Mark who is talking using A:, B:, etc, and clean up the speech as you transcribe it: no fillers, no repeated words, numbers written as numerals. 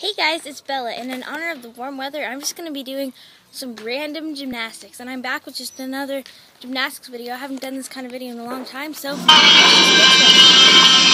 A: Hey guys, it's Bella, and in honor of the warm weather, I'm just going to be doing some random gymnastics, and I'm back with just another gymnastics video. I haven't done this kind of video in a long time, so let's just get to it.